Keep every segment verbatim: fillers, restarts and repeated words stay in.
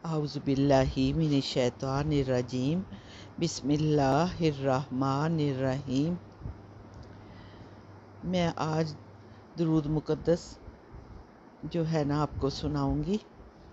اعوذ باللہ من الشیطان الرجیم بسم اللہ الرحمن الرحیم۔ میں آج درود مقدس جو ہے نا آپ کو سناؤں گی۔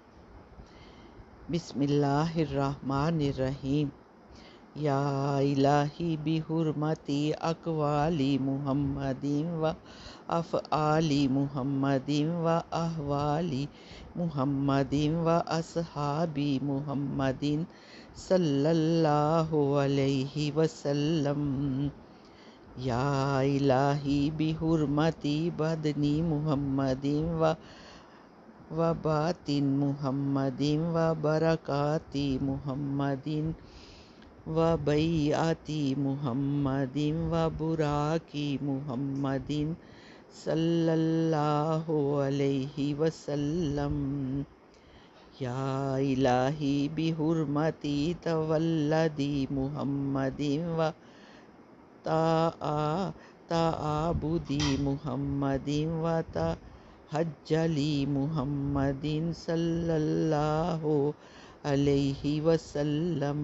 بسم اللہ الرحمن الرحیم۔ یا الہی بحرمتی اقوالی محمد و افعالی محمد و احوالی محمد و اصحابی محمد صلی اللہ علیہ وسلم۔ یا الہی بحرمتی بدنی محمد و و باطن محمد و برکاتی محمد و بیعتی محمد و براکی محمد صلی اللہ علیہ وسلم۔ یا الہی بحرمتی تولدی محمد و تعابدی محمد و تحجلی محمد صلی اللہ علیہ وسلم۔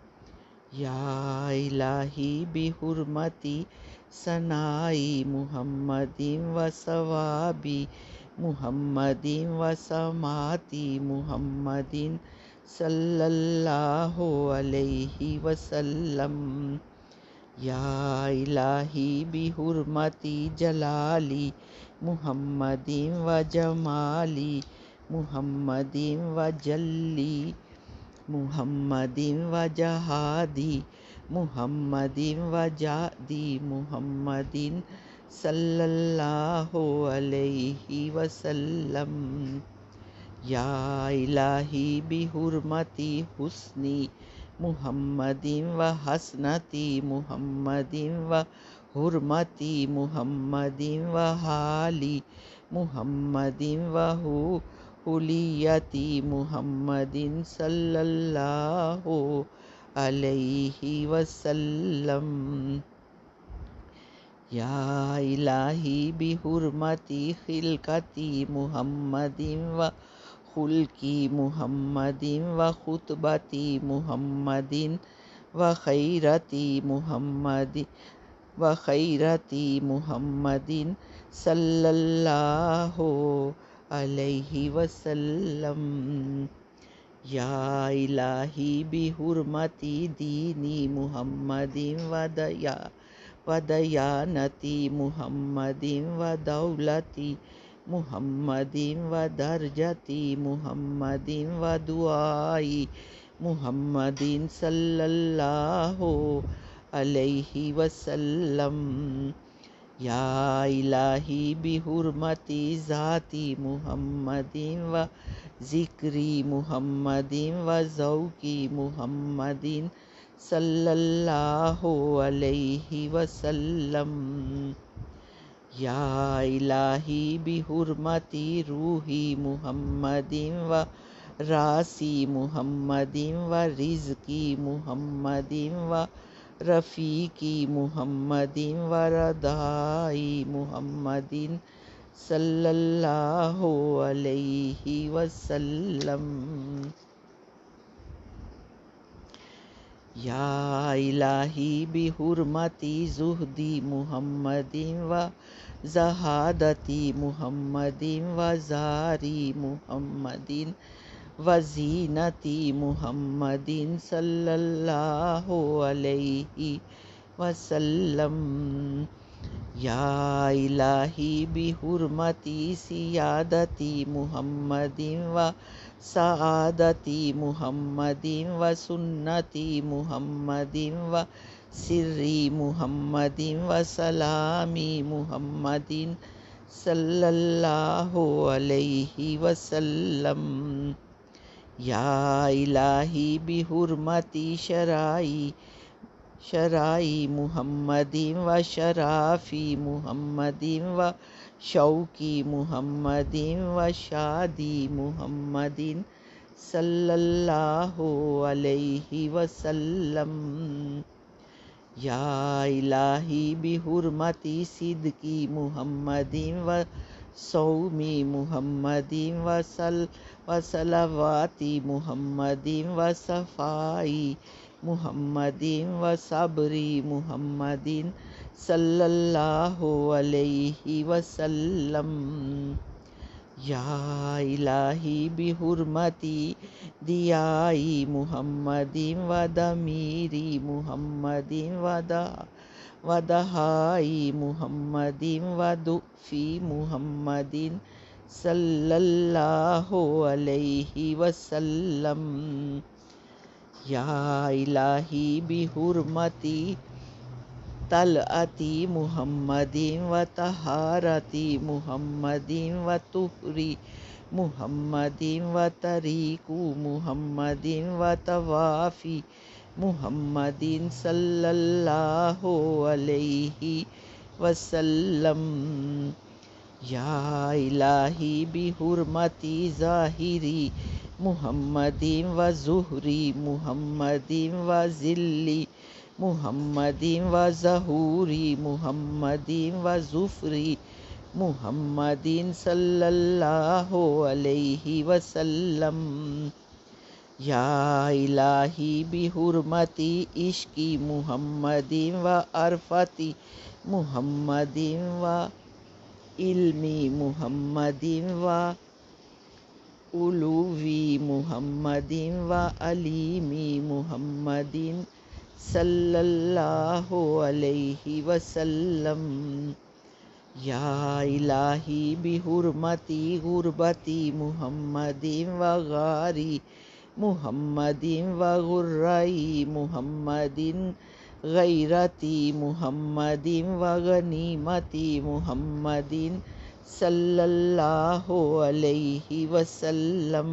یا الہی بحرمتی ثنائی محمد و ثوابی محمد و سماعتی محمد صلی اللہ علیہ وسلم۔ یا الہی بحرمتی جلالی محمد و جمالی محمد و جلی محمد و جہادی محمد و جادی محمد صلی اللہ علیہ وسلم۔ یا الہی بحرمتی حسنی محمد و حسنتی محمد و حرمتی محمد و حالی محمد و حلیتی محمد صلی اللہ علیہ وسلم۔ یا الہی بحرمتی خلقتی محمد و خلقی محمد و خطبتی محمد و خیرتی محمد و خیرتی محمد صلی اللہ علیہ وسلم۔ یا الہی بحرمتی دینی محمد و دیا و دیانتی محمد و دولتی محمد و درجتی محمد و دعائی محمد صلی اللہ علیہ وسلم۔ یا الہی بحرمتی ذاتی محمد و ذکری محمد و ذوقی محمد صلی اللہ علیہ وسلم۔ یا الہی بحرمتی روحی محمد و راسی محمد و رزقی محمد و رفیقی محمد و ردائی محمد صلی اللہ علیہ وسلم۔ یا الہی بحرمتی زہدی محمد و زہادتی محمد و زاری محمد و زینتی محمد صلی اللہ علیہ وسلم۔ یا الہی بحرمتی سیادتی محمد و سعادتی محمد و سنتی محمد و سری محمد و سلامی محمد صلی اللہ علیہ وسلم۔ یا الہی بحرمتی شرائی شرائی محمد و شرافی محمد و شوقی محمد و شادی محمد صلی اللہ علیہ وسلم۔ یا الہی بحرمتی صدقی محمد و صومی محمد و وصلوات محمد وصفائی محمد وصبر محمد صلی اللہ علیہ وسلم. یا الہی بحرمتی دیائی محمد ودمیری محمد ودہائی محمد ودفی محمد صلی اللہ علیہ وسلم. یا الہی بحرمتی طلعتی محمد وطہارتی محمد وطہری محمد وطریق محمد وطوافی محمد صلی اللہ علیہ وسلم. یا الہی بحرمتی ظاہری محمد وظہری محمد وذلی محمد وظہوری محمد وظفری محمد صلی اللہ علیہ وسلم. یا الہی بحرمتی عشقی محمد وعرفتی محمد وعلمی محمد وعلوی محمد وعلیمی محمد صلی اللہ علیہ وسلم. یا الہی بحرمتی غربتی محمد وغاری محمد وغرائی محمد غیرتی محمد وغنیمتی محمد صلی اللہ علیہ وسلم.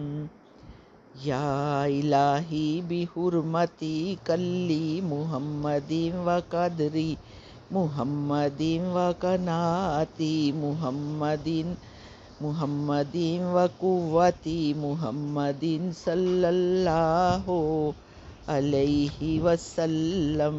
یا الہی بحرمتی کلی محمد وقدری محمد وقناعتی محمد محمد وقوتی محمد صلی اللہ علیہ وسلم.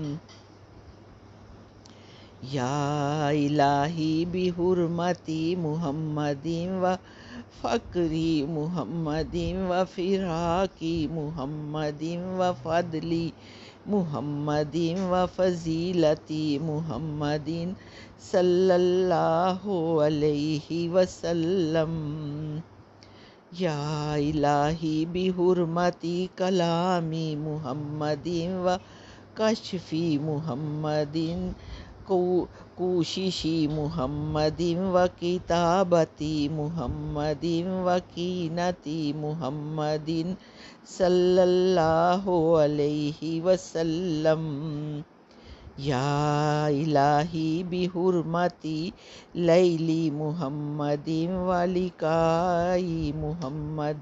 یا الہی بحرمتی محمد وفقری محمد وفراقی محمد وفضلی محمد وفضیلتی محمد صلی اللہ علیہ وسلم. یا الہی بحرمتی کلامی محمد وکشفی محمد کوششی محمد وکتابتی محمد وکینتی محمد صلی اللہ علیہ وسلم. یا الہی بحرمتی لیلی محمد ولقائی محمد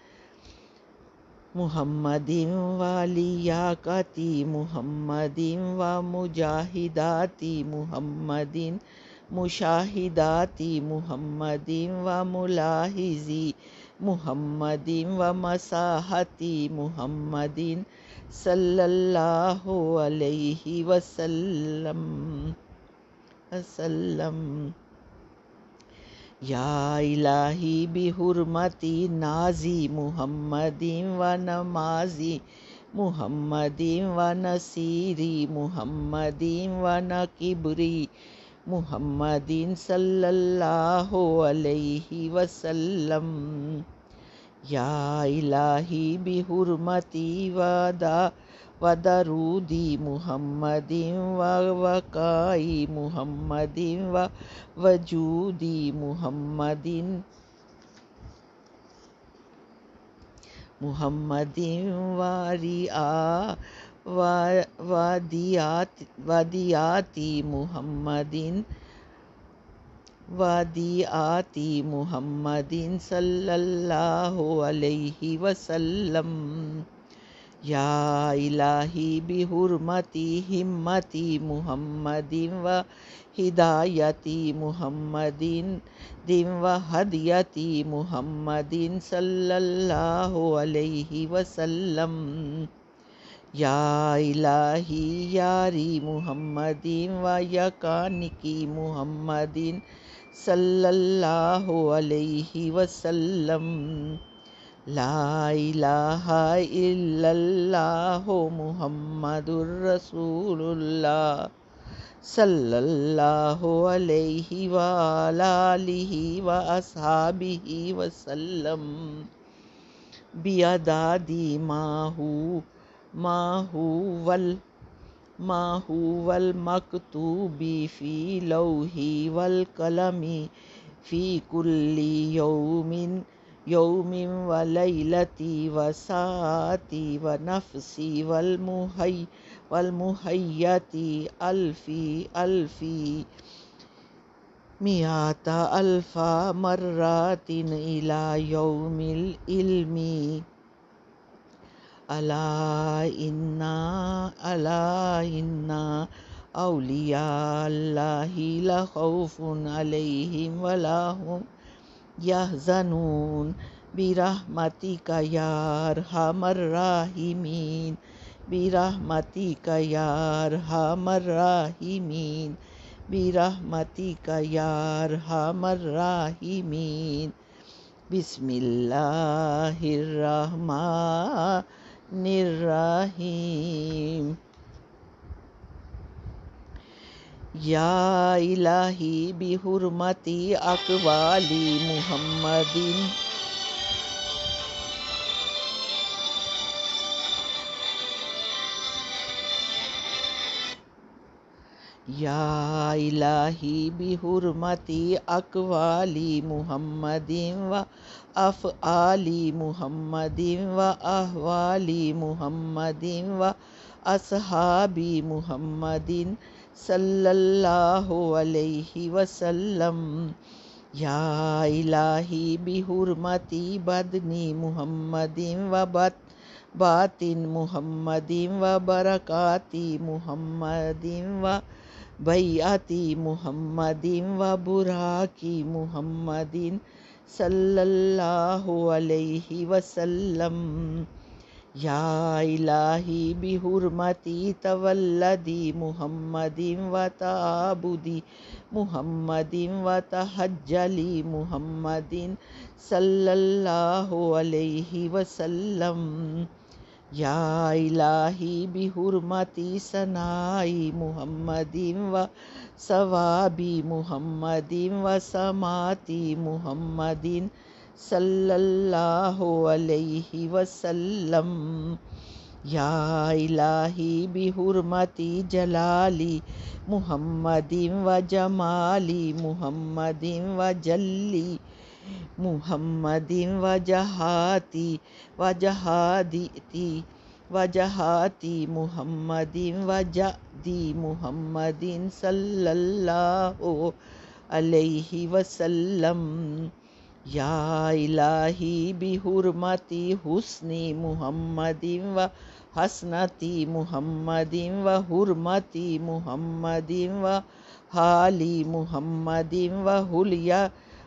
محمد ولیاقتی محمد ومجاہداتی محمد مشاہداتی محمد وملاحظی محمد ومساحتی محمد صلی اللہ علیہ وسلم وسلم. یا الہی بحرمتی نازی محمد ونمازی محمد ونصیری محمد ونکبری محمد صلی اللہ علیہ وسلم. یا الہی بحرمتی ودا ودرودی محمد ووقائی محمد ووجودی محمد محمد ورعا ودیات ودیاتی محمد ودیاتی محمد صلی اللہ علیہ وسلم. یا الہی بحرمتی ہمتی محمد وہدایتی محمد وہدیتی محمد صلی اللہ علیہ وسلم. یا الہی یاری محمد ویکانکی محمد صلی اللہ علیہ وسلم۔ لا الہ الا اللہ محمد الرسول اللہ صلی اللہ علیہ وآلہ آلہ واصحابہ وسلم۔ بعدد ما ہو ما هو ما هو المکتوب فی لوح والقلم فی کل یوم یوم ولیلۃ وساعۃ ونفس والمحی والمحیۃ الف الف مئات الف مرۃ الی یوم العلم۔ الا ان الا ان اولیاء اللہ لا خوف علیہم ولا هم یحزنون برحمتک یا ارحم الراحمین برحمتک یا ارحم الراحمین برحمتک یا ارحم الراحمین۔ بسم اللہ الرحمن الرحیم۔ یا الہی بحرمت اقوال محمد یا الہی بحرمت اقوال محمد و افعال محمد و احوال محمد و اصحاب محمد صلی اللہ علیہ وسلم۔ یا الہی بحرمت بدن محمد و باطن محمد و برکات محمد و بیعت محمد و براق محمد صلی اللہ علیہ وسلم۔ یا الہی بحرمت تولد محمد و تعبد محمد و تحجل محمد صلی اللہ علیہ وسلم۔ یا الہی بحرمت ثناء محمد و ثواب محمد و سماعت محمد صلی اللہ علیہ وسلم۔ یا الہی بحرمت جلال محمد و جمال محمد و جلی محمد و جہاتی و جہادتی و جہاتی محمد و جدی محمد صلی اللہ علیہ وسلم۔ یا الہی بحرمت حسن محمد و حسنت محمد و حرمت محمد و حال محمد و حلیہ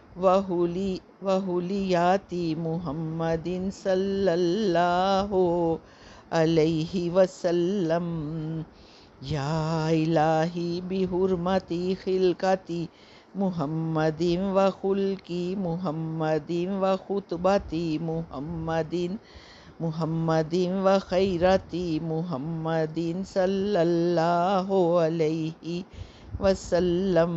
وحلیات محمد صلی اللہ علیہ وسلم۔ یا الہی بحرمت خلقت محمد و خلق محمد و خطبت محمد محمد و خیرت محمد صلی اللہ علیہ وسلم۔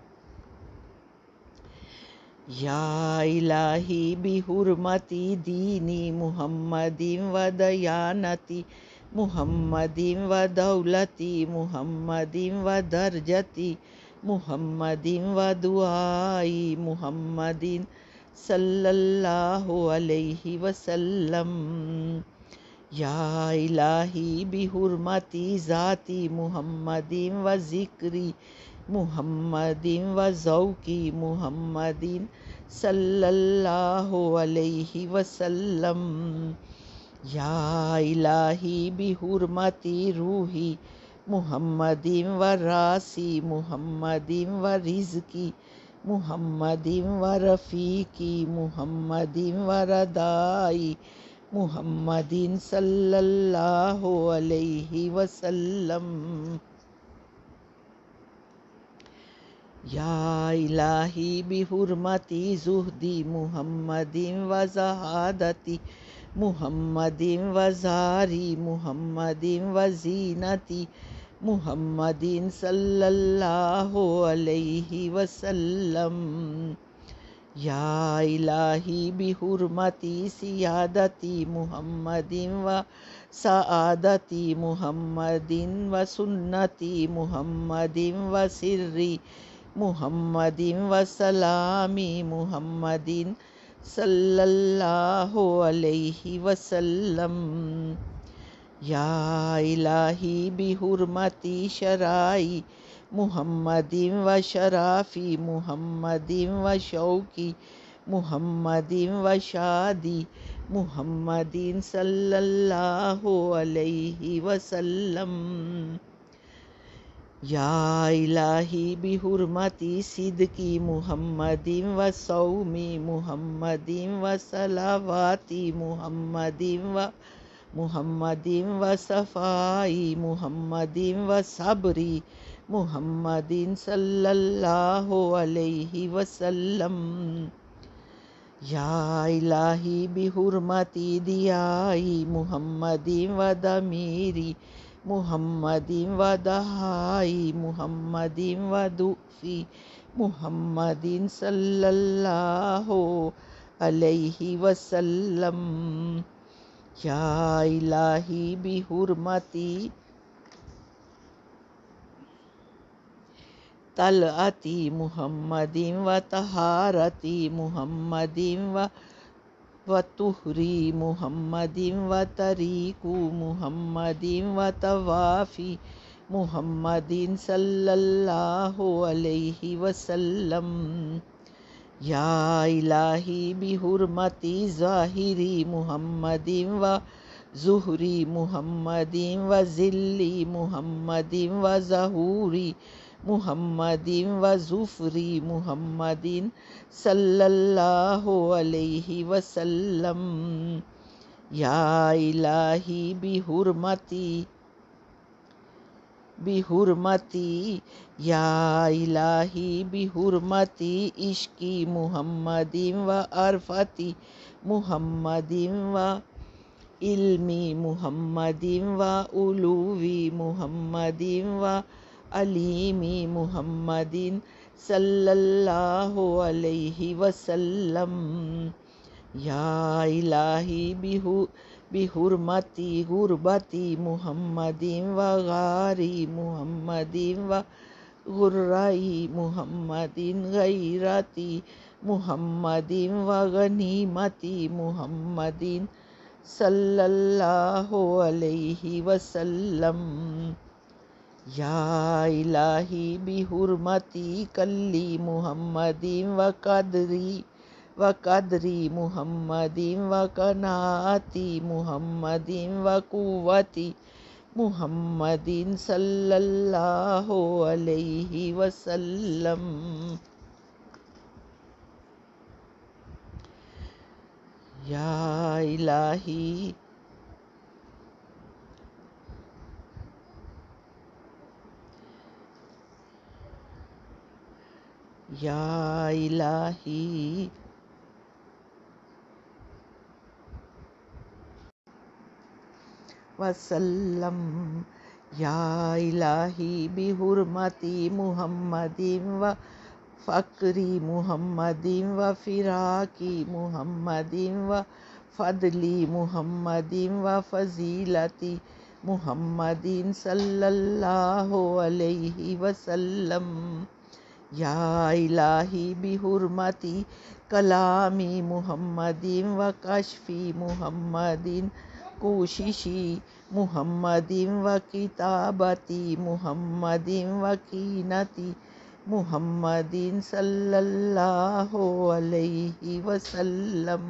یا الہی بحرمت دین محمد و دیانت محمد و دولت محمد و درجت محمد و دعائی محمد صلی اللہ علیہ وسلم۔ یا الہی بحرمت ذات محمد و ذکر محمد و ذوق محمد صلی اللہ علیہ وسلم۔ یا الہی بحرمت روح محمد و راس محمد و رزق محمد و رفیق محمد و ردائی محمد صلی اللہ علیہ وسلم۔ یا الہی بحرمتی زہدی محمد و زہادتی محمد و زاری محمد و زینتی محمد صلی اللہ علیہ وسلم. یا الہی بحرمتی سیادتی محمد و سعادتی محمد و سنتی محمد و سری محمد و سلامی محمد صلی اللہ علیہ وسلم. یا الہی بحرمتی شرائی محمد و شرافی محمد و شوقی محمد و شادی محمد صلی اللہ علیہ وسلم. یا الہی بحرمتی صدقی محمد و صومی محمد و صلواتی محمد و محمد و صفائی محمد و صبری محمد صلی اللہ علیہ وسلم. یا الہی بحرمتی دیائی محمد و دمیری محمد و دہائی محمد و دعفی محمد صلی اللہ علیہ وسلم. یا الہی بحرمتی طلعتی محمد و طہارتی محمد و و طہری محمد و طریق محمد و طوافی محمد صلی اللہ علیہ وسلم. یا الہی بحرمتی ظاہری محمد و ظہری محمد و ذلی محمد و ظہوری محمد و ظفری محمد صلی اللہ علیہ وسلم. یا الہی بحرمتی بحرمتی یا الہی بحرمتی عشقی محمد و عرفتی محمد و علمی محمد و علوی محمد و علیمی محمد صلی اللہ علیہ وسلم. یا الہی بحرمتی غربتی محمد و غاری محمد و غرائی محمد غیرتی محمد و غنیمتی محمد صلی اللہ علیہ وسلم. یا الہی بحرمتی کلی محمد و قدری و قدری محمد و قناعتی محمد و قوتی محمد صلی اللہ علیہ وسلم. یا الہی یا الہی وسلم. یا الہی بحرمتی محمد و فقری محمد و فراقی محمد و فضلی محمد و فضیلتی محمد صلی اللہ علیہ وسلم. یا الہی بحرمتی کلامی محمد و کشفی محمد کوششی محمد و کتابتی محمد و کینتی محمد صلی اللہ علیہ وسلم.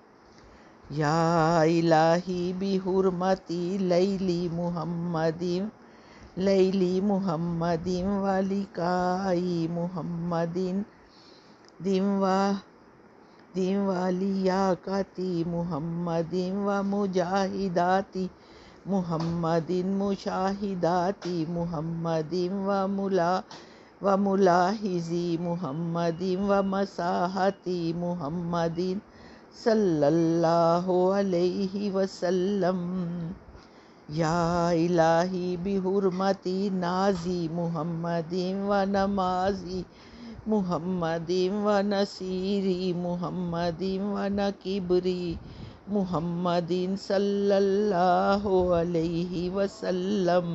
یا الہی بحرمتی لیلی محمد لیلی محمد و لقائی محمد دم و دم و لیاقتی محمد و مجاہداتی محمد مشاہداتی محمد و ملا و ملاحظی محمد و مساحتی محمد صلی اللہ علیہ وسلم یا الہی بحرمتی نازی محمد و نمازی محمد و نصیری محمد و نکبری محمد صلی اللہ علیہ وسلم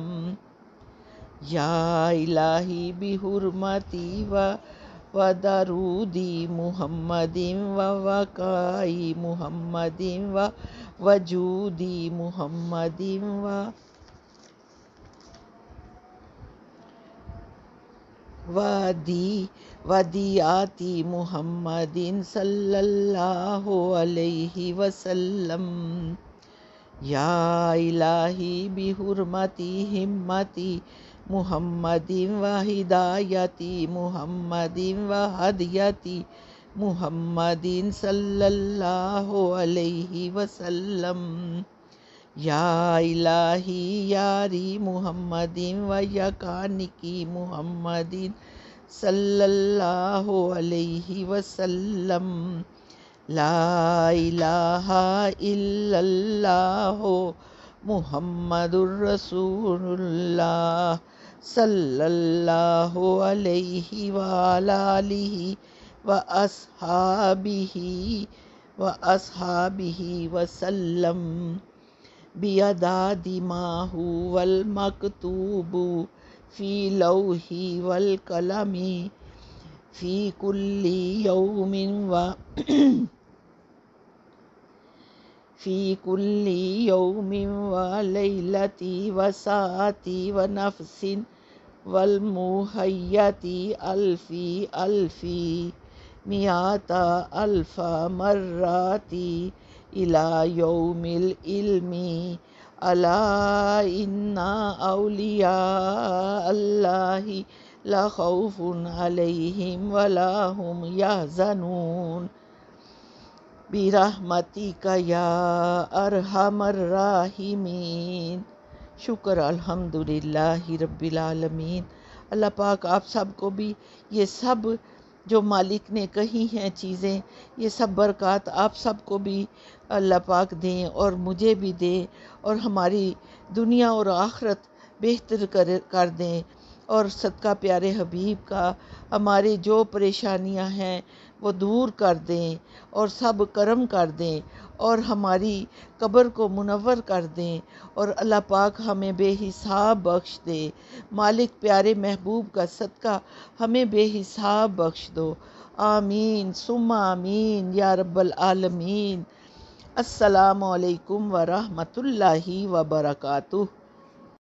یا الہی بحرمتی و و درودی محمد و وقائی محمد و وجودی محمد و ودی ودیاتی محمد صلی اللہ علیہ وسلم یا الہی بحرمتی ہمتی محمد و ہدایتی محمد و ہدیتی محمد صلی اللہ علیہ وسلم یا الہی یاری محمد و یکانکی محمد صلی اللہ علیہ وسلم لا الہ الا اللہ محمد الرسول اللہ صلی اللہ علیہ وعلی آلہ واصحابہ واصحابہ وسلم بیعداد ما هو المکتوب فی لوح والقلم فی کل یوم و فی کل یوم و لیلتی و ساعتی و نفس والمحیتی الفی الفی میات الف مراتی الی یوم العلم الا ان اولیاء اللہ لا خوف علیہم ولا هم یحزنون برحمتک یا ارحم الراحمین۔ شکر الحمدللہ رب العالمین۔ اللہ پاک آپ سب کو بھی یہ سب جو مالک نے کہی ہیں چیزیں، یہ سب برکات آپ سب کو بھی اللہ پاک دیں اور مجھے بھی دیں، اور ہماری دنیا اور آخرت بہتر کر کر دیں، اور صدقہ پیارے حبیب کا ہمارے جو پریشانیاں ہیں وہ دور کر دیں، اور سب کرم کر دیں، اور ہماری قبر کو منور کر دیں، اور اللہ پاک ہمیں بے حساب بخش دے۔ مالک پیارے محبوب کا صدقہ ہمیں بے حساب بخش دو، آمین ثم آمین یا رب العالمین۔ السلام علیکم ورحمۃ اللہ وبرکاتہ۔